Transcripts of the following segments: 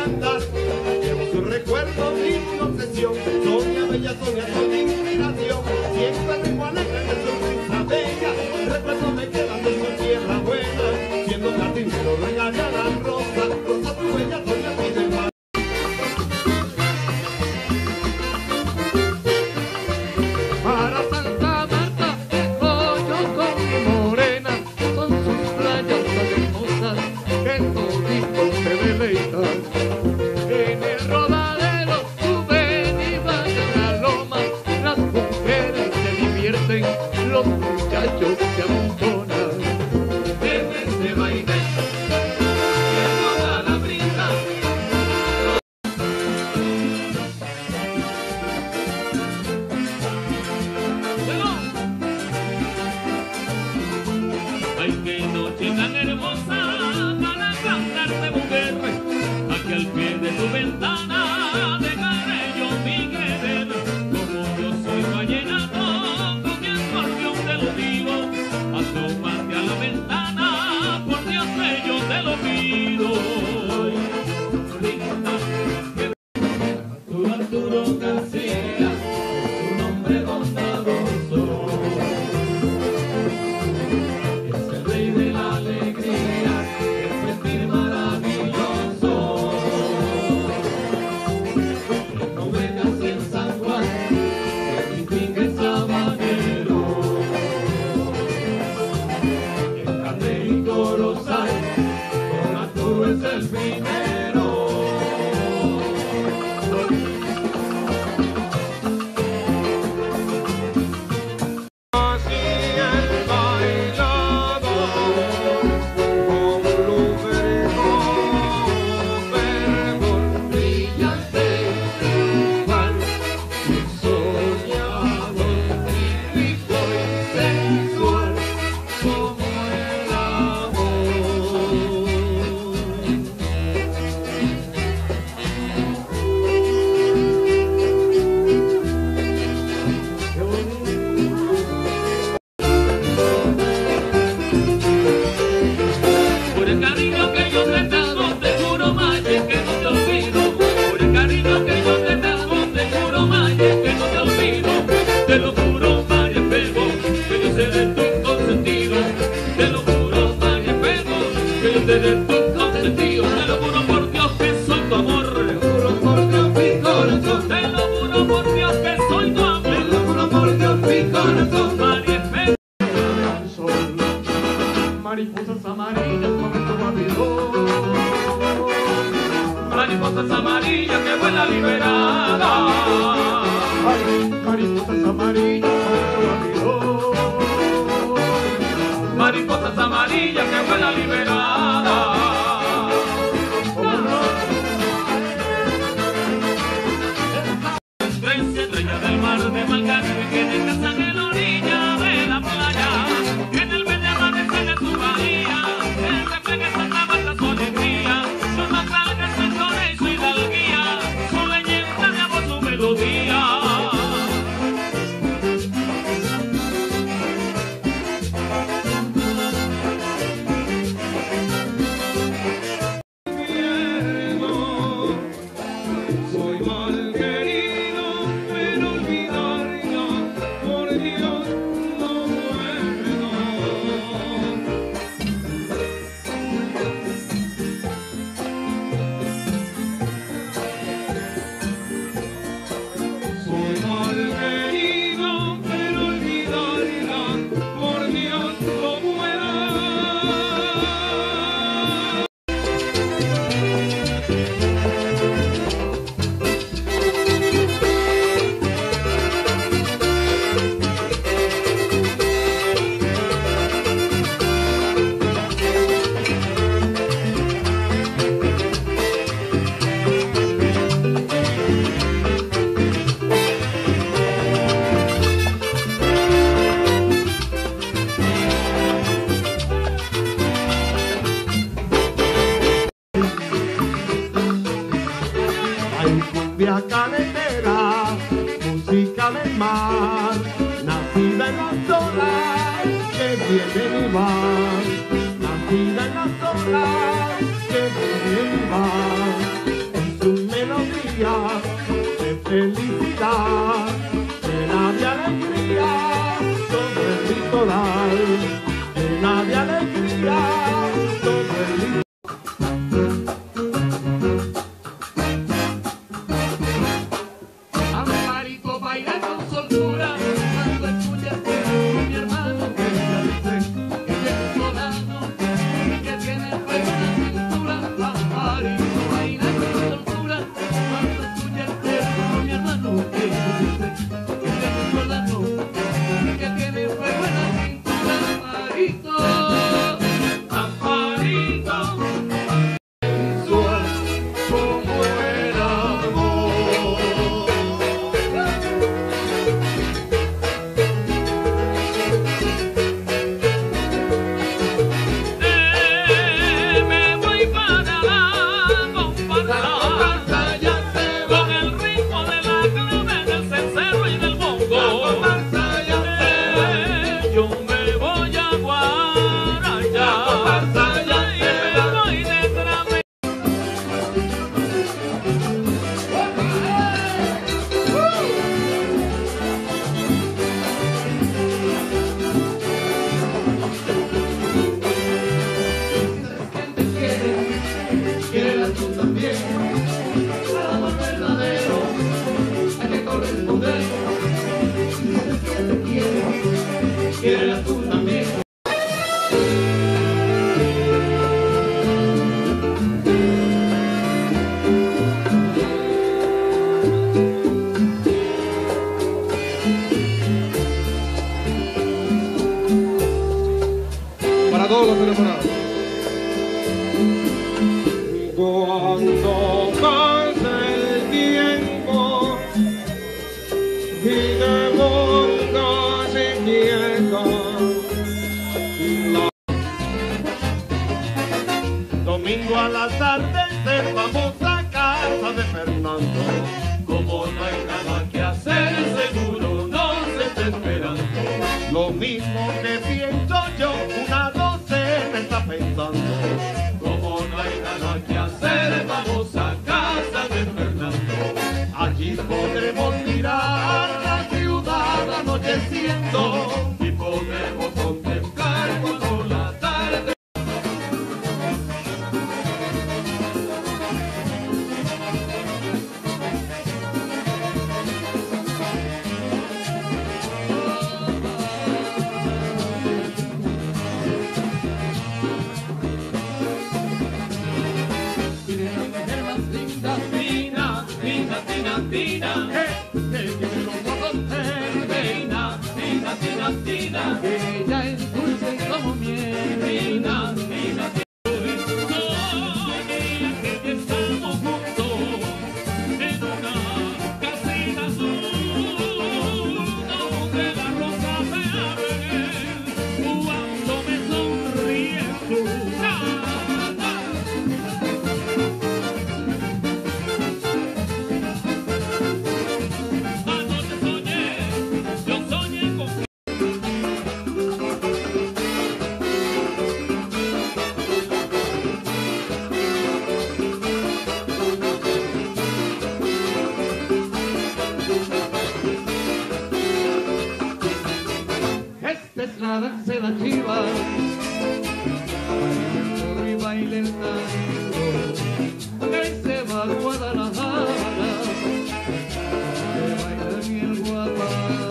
andar. Llevo su recuerdo, mi obsesión. Sonia, bella Sonia, soy mi inspiración. Siempre tengo alegre de su risa bella. Recuerdo me quedan de su tierra buena. Siendo jardinero regalarán rosas. Rosa tu bella Sonia pide más. Para Santa Marta voy yo con mi morena, son sus playas tan hermosas que toditos se deleitan. En el rodadero suben y bajan la loma, las mujeres se divierten, los muchachos se amontonan. En este baile que toda la brisa. Ay, qué noche tan hermosa para cantarte, mujer. Aquí al pie de tu ventana dejaré yo mi querer. Como yo soy vallenato, con mi acordeón te lo digo. Asómate a la ventana, por Dios que yo te lo pido. Arturo García, un hombre bondadoso. Es el rey de la alegría, el sentir maravilloso. No me nací en San Juan, que mi finca es sabanero. El carne y corozal, con Arturo es el primero. Mariposas amarillas sobre tu Babilón, Mariposas amarillas que vuelan liberadas. mariposas amarillas sobre tu Babilón, Mariposas amarillas que vuelan liberadas. Estrella del mar de Malcaribe que descansan en la orilla de la playa. En el verde amanecer de su bahía, el reflejo de Santa Marta su alegría. Sus matragas, canciones, su hidalguía, su leyenda de amor, su melodía. Soy mal querido, pero olvidarlo, por Dios, no puedo. Soy mal querido, pero olvidarlo, por Dios, no puedo. hay cumbia carretera, música del mar, nacida en las olas que vienen y van, nacida en las olas que vienen y van. felicidad, llena de alegría, todo el litoral, llena de alegría, todo el litoral. Amparito baila con soltura cuando escuchas que mi hermano que ella dice que tiene un solano y que tiene fuego en la cintura. Amparito baila con soltura cuando escuchas que mi hermano que ella dice que tiene un solano y que tiene fuego en la cintura. Amparito, Amparito, sensual como el amor. Me voy para la comparsa, con el ritmo de la clave, del cencerro y del bongo. Yo me voy a Guaraya, y me voy detrás de... Quiérela tú también, al amor verdadero hay que corresponder. Si sabes que te quiero, quiérela tú también. Para todos los enamorados. Cuando pasa el tiempo y te pongas inquieta, domingo a la tarde vamos a casa de Fernando. Como no hay nada que hacer, seguro nos está esperando. Lo mismo que pienso yo, una docena está pensando. Como no hay nada que hacer, vamos a casa de Fernando. Allí podremos mirar la ciudad anocheciendo Y podemos contemplar como la tarde. Tiene la mujer más linda, Tina, Tina, Tina, Tina, que tiene los ojos verdes, Tina, Tina, Tina, Tina, que ella es dulce como miel. Tina, Tina, Tina. Soñé que estamos juntos en una casita azul, donde las rosas se abren cuando me sonríes tú. Anoche soñé, yo soñé con... Esta es la danza de la chiva, baile el porro y baile el tango, que se va a Guadalajara, que baila ni el guapán.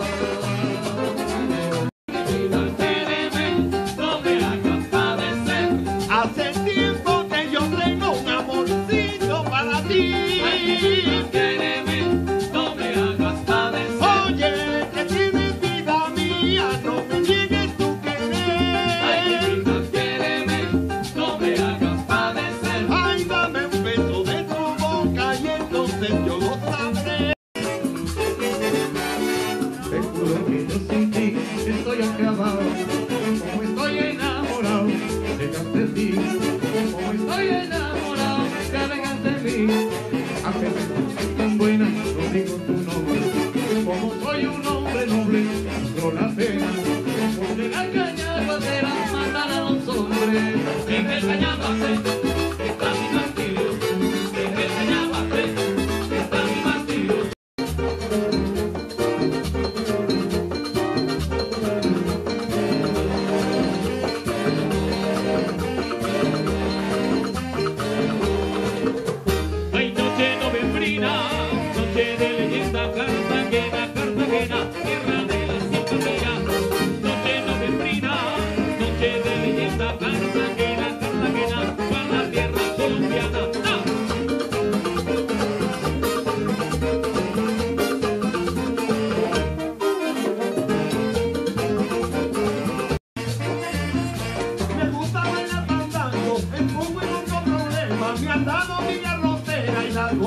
No me hagas padecer. Hace tiempo que yo tengo un amorcito para ti. Quéreme, no me hagas padecer. Oye, que tienes vida mía, no me niegues tu Ay, querer. chiquita, quéreme, no me hagas padecer. Ay, dame un beso de tu boca y entonces yo lo sabré. Te juro que yo sin ti estoy acabado, como estoy enamorado, dejaste de ti, como estoy enamorado, te alejaste de mí. Aunque me escuches tan buena, no digo tu nombre, como soy un hombre noble, no la pena, porque la caña bandera matar a los hombres. En el cañabate está mi martirio. En el cañabate está mi martirio.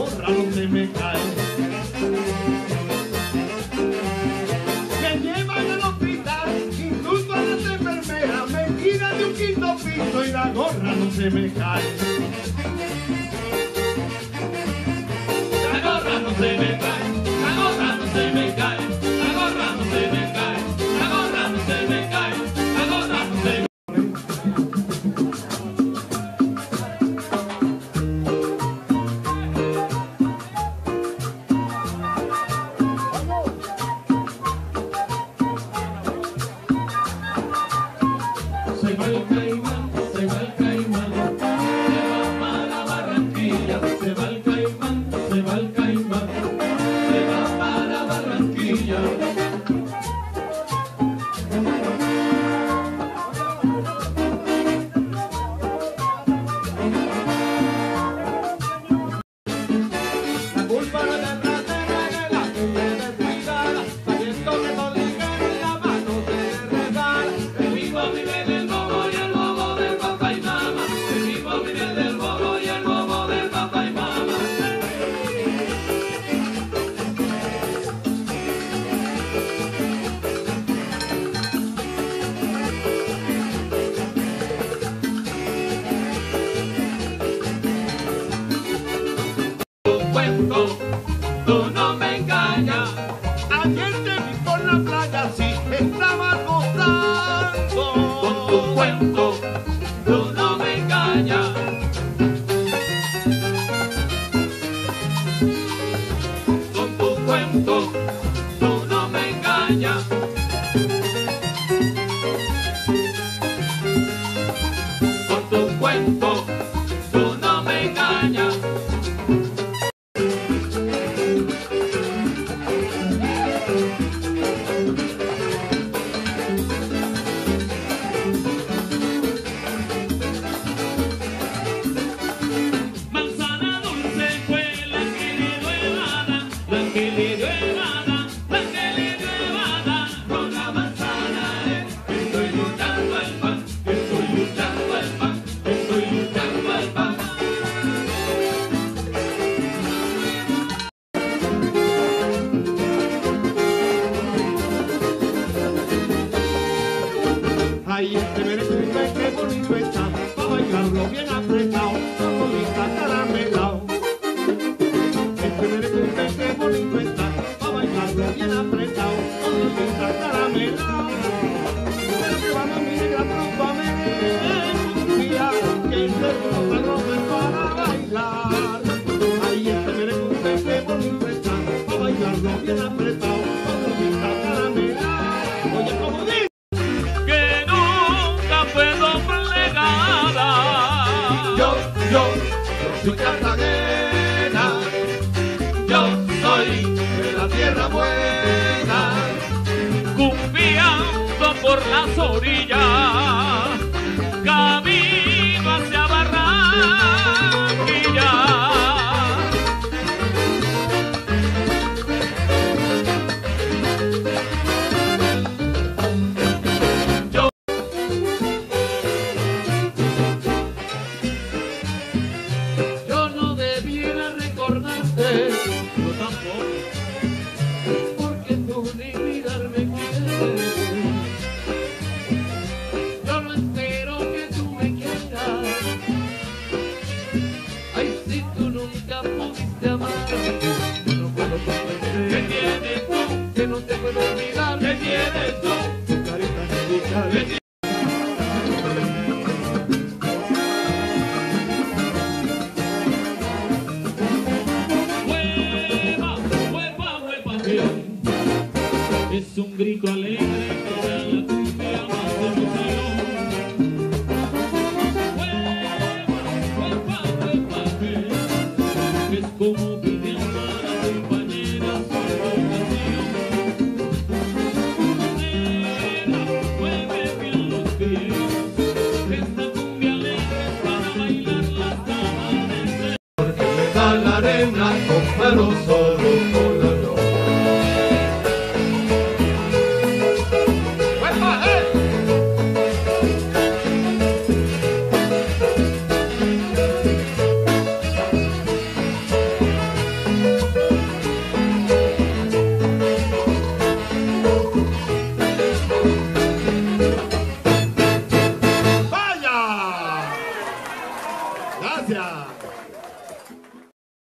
gorra no se me cae. Me llevan al hospital, incluso a las enfermeras me tiran de un quinto piso y la gorra no se me cae. La gorra no se me cae, la gorra no se me cae, la gorra no se me cae, la gorra no se me cae, la gorra no se me cae. Se va el caimán, se va el caimán, se va para Barranquilla, se va el caimán, se va el caimán, se va para Barranquilla. La culpa no es de la que me descuidara, sabiendo que no ligan y la mano se le resbala. El hijo vive del bobo y el bobo del papá y mamá. El hijo vive del bobo y el bobo del papá y mamá. Tu cuento, tú no me engañas. Ayer te vi por la playa, sí, estaba gozando. Con tu cuento, tú no me engañas. Con tu cuento, tú no me engañas. Con tu cuento, tú no me engañas. Manzana dulce fue la que le dio Evada, la que le dio Evada, la que le dio Evada. Con la manzana estoy luchando al pan, estoy luchando al pan, estoy luchando al pan. Ay, este merengue qué bonito está, pa' bailarlo bien apretado, con bolita caramelao. Este merengue qué bonito está, pa' bailarlo bien apretado, con bolita caramelao. Pero que vamos mi negra trompa merengue, que este ritmo se rompe para bailar. Ay, este merengue qué bonito está, pa' bailarlo bien apretado, con bolita caramelao. Oye, como dice. Que nunca fue doblegada. Yo soy Cartagena, yo soy de la tierra buena, Cumbiando por las orillas, camino hacia Barranquilla. Yo no debiera recordarte, yo tampoco, porque tú ni mirarme quieres. Yo no espero que tú me quieras. Ay, si tú nunca pudiste amar, yo no puedo comprender. ¿Qué tienes tú? Que no te puedo olvidar. ¿Qué tienes tú? tu carita angelical. ¿Qué tienes? Hueva, hueva, hueva, es un grito alegre que da la cumbia más emoción. Hueva, hueva, hueva, es como pedir a la compañera su vocación. Nena, mueve bien los pies, esta cumbia alegre es para bailar las damas. Porque me da la arena con mano solo con la noche. Gracias.